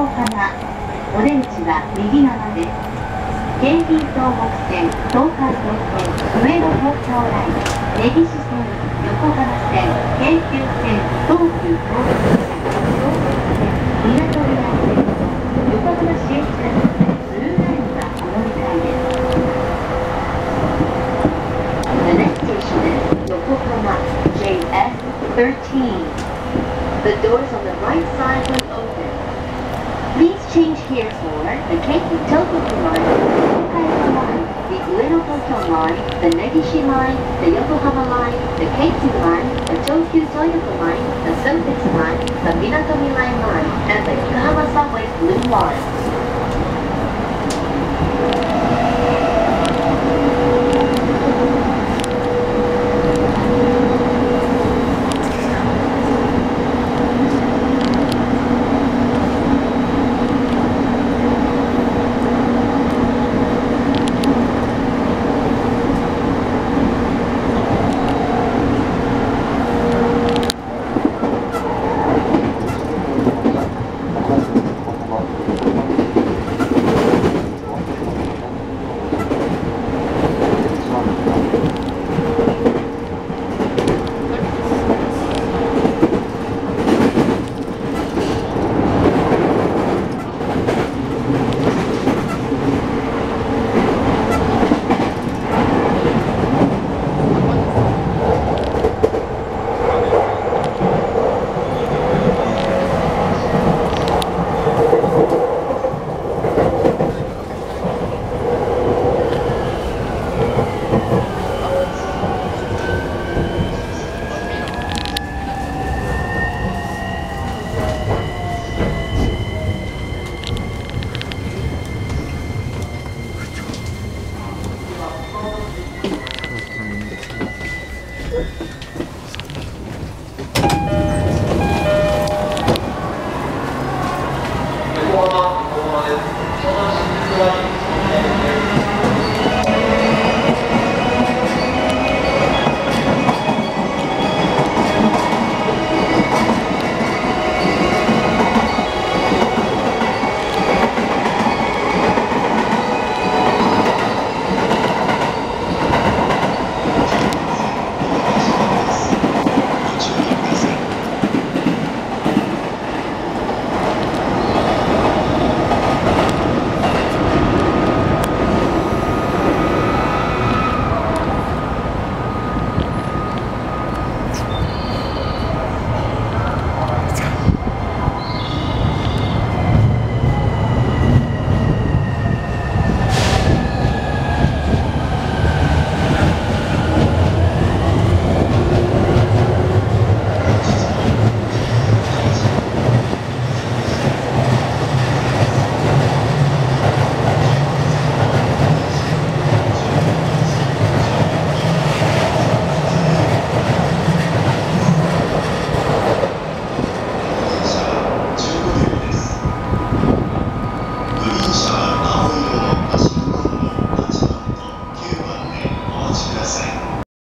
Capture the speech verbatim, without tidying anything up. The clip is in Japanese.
横浜。お出口は右側です。京浜東北線、東海道線、上野東京ライン、根岸線、横浜線、京急線、東急東北線、東北線、みなとみらい線、横浜市営地下鉄ブルーラインはお乗り換えです。The next station is Yokohama J S thirteen. The doors on the right side will open. Please change here for the Keiki Tohoku Line, the Hokkaido Line, the Ueno Tokyo Line, the Negishi Line, the Yokohama Line, the Keikyu Line, the Tokyu Toyoko Line, the Suntec Line, the Minatomi Line Line, and the Yokohama Subway Blue Line.